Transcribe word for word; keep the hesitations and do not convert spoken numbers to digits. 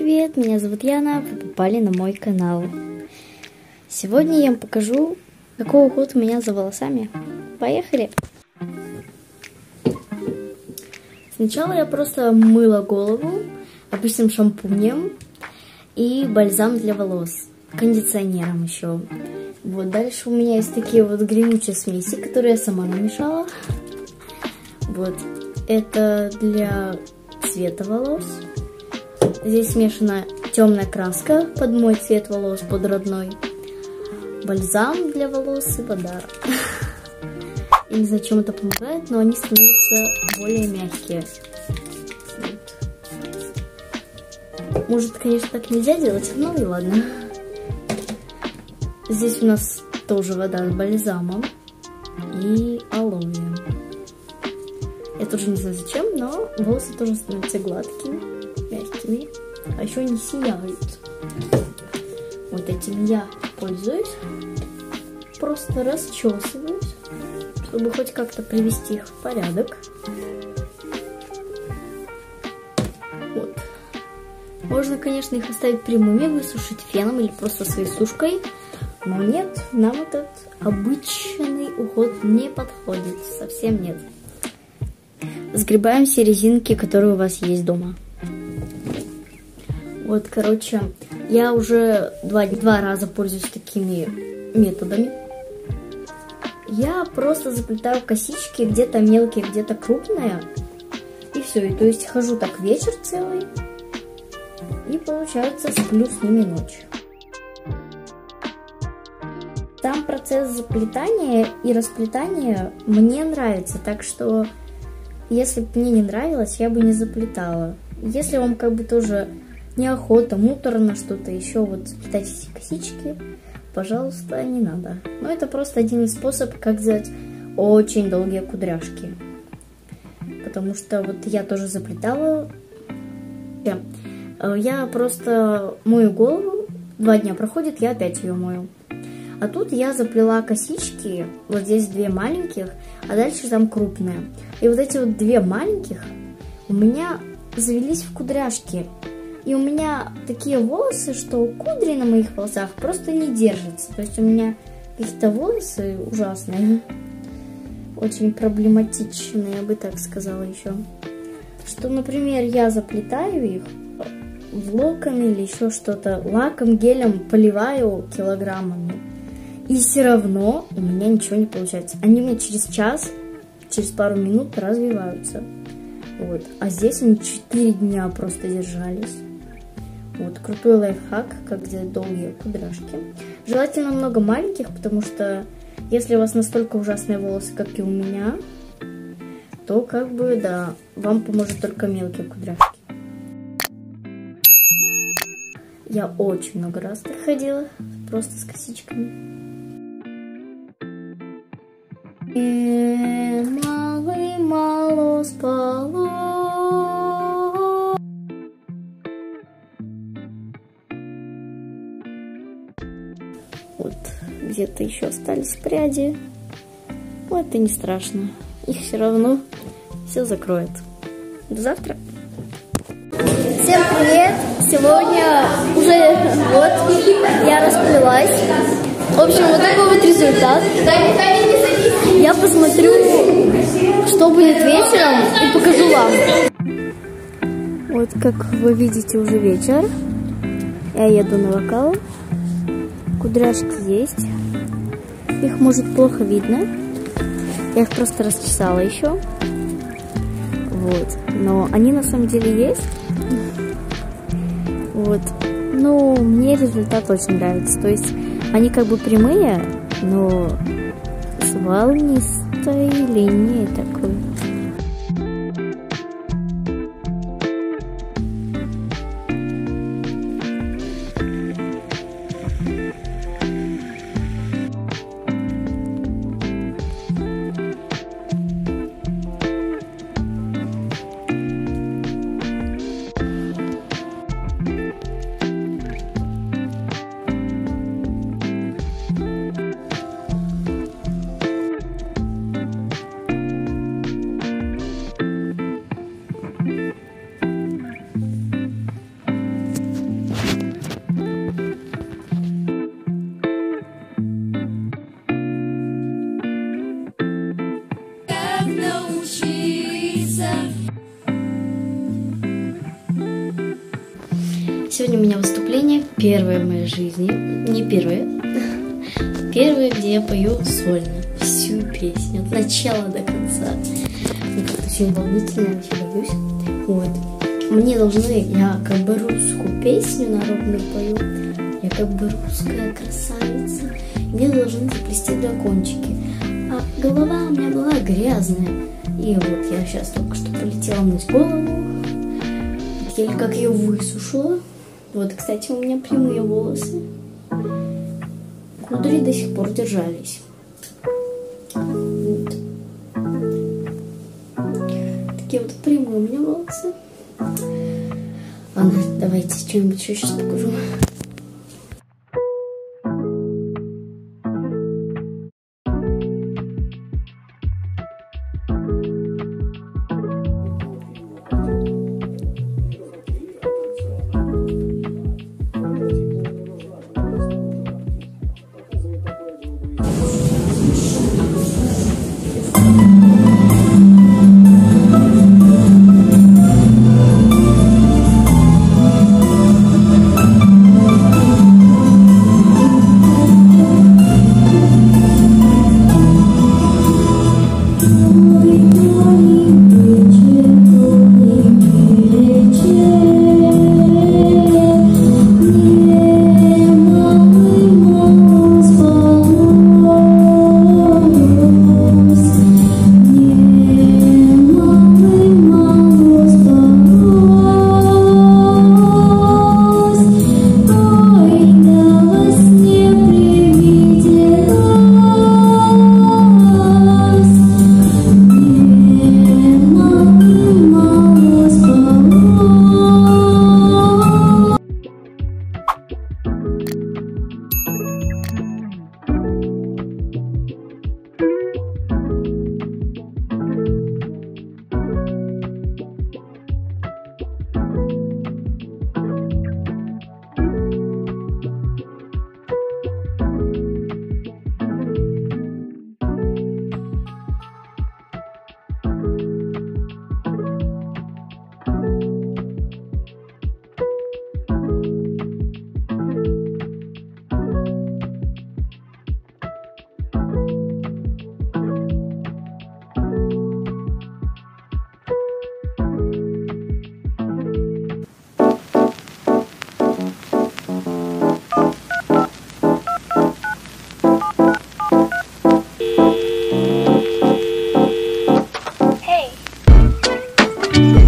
привет! Меня зовут Яна, вы попали на мой канал. Сегодня я вам покажу, какой уход у меня за волосами. Поехали! Сначала я просто мыла голову обычным шампунем и бальзам для волос, кондиционером еще. Вот, дальше у меня есть такие вот гремучие смеси, которые я сама намешала. Вот, это для цвета волос. Здесь смешана темная краска под мой цвет волос, под родной. Бальзам для волос и вода. Я не знаю, чем это помогает, но они становятся более мягкие. Вот. Может, конечно, так нельзя делать, но и ладно. Здесь у нас тоже вода с бальзамом и алоэ. Я тоже не знаю зачем, но волосы тоже становятся гладкими, мягкими, а еще они сияют. Вот этим я пользуюсь, просто расчесываюсь, чтобы хоть как-то привести их в порядок. Вот. Можно, конечно, их оставить прямыми, высушить феном или просто своей сушкой, но нет, нам этот обычный уход не подходит, совсем нет. Сгребаем все резинки, которые у вас есть дома. Вот, короче, я уже два, два раза пользуюсь такими методами. Я просто заплетаю косички, где-то мелкие, где-то крупные. И все. И то есть хожу так вечер целый. И получается сплю с ними ночь. Сам процесс заплетания и расплетания мне нравится. Так что, если бы мне не нравилось, я бы не заплетала. Если вам как бы тоже неохота, муторно что-то еще, вот сплетать эти косички, пожалуйста, не надо. Но это просто один из способов, как сделать очень долгие кудряшки. Потому что вот я тоже заплетала. Я просто мою голову, два дня проходит, я опять ее мою. А тут я заплела косички, вот здесь две маленьких, а дальше там крупные. И вот эти вот две маленьких у меня завелись в кудряшки. И у меня такие волосы, что кудри на моих волосах просто не держатся. То есть у меня какие-то волосы ужасные, очень проблематичные, я бы так сказала еще. Что, например, я заплетаю их в локон или еще что-то, лаком, гелем поливаю килограммами. И все равно у меня ничего не получается. Они у меня через час, через пару минут развиваются. Вот. А здесь они четыре дня просто держались. Вот, крутой лайфхак, как сделать долгие кудряшки. Желательно много маленьких, потому что если у вас настолько ужасные волосы, как и у меня, то как бы, да, вам поможет только мелкие кудряшки. Я очень много раз так ходила, просто с косичками. И малый мало спало. Вот, где-то еще остались пряди. Но это не страшно. Их все равно все закроет. До завтра. Всем привет! Сегодня уже вот я расплелась. В общем, вот такой вот результат. Я посмотрю, что будет вечером, и покажу вам. Вот как вы видите, уже вечер. Я еду на вокал. Кудряшки есть. Их, может, плохо видно. Я их просто расчесала еще. Вот. Но они на самом деле есть. Вот. Ну, мне результат очень нравится. То есть они как бы прямые, но с волнистой линией такой. Сегодня у меня выступление первое в моей жизни. Не первое. Первое, где я пою сольно. Всю песню. От начала до конца. Это очень волнительно, я вообще боюсь. Вот. Мне должны, я как бы русскую песню народную пою. Я как бы русская красавица. Мне должны заплести дракончики. А голова у меня была грязная. И вот я сейчас только что полетела мыть голову. Еле как ее высушила. Вот, кстати, у меня прямые волосы. Кудри до сих пор держались. Вот. Такие вот прямые у меня волосы. Ладно, давайте что-нибудь еще сейчас покажу. Hey.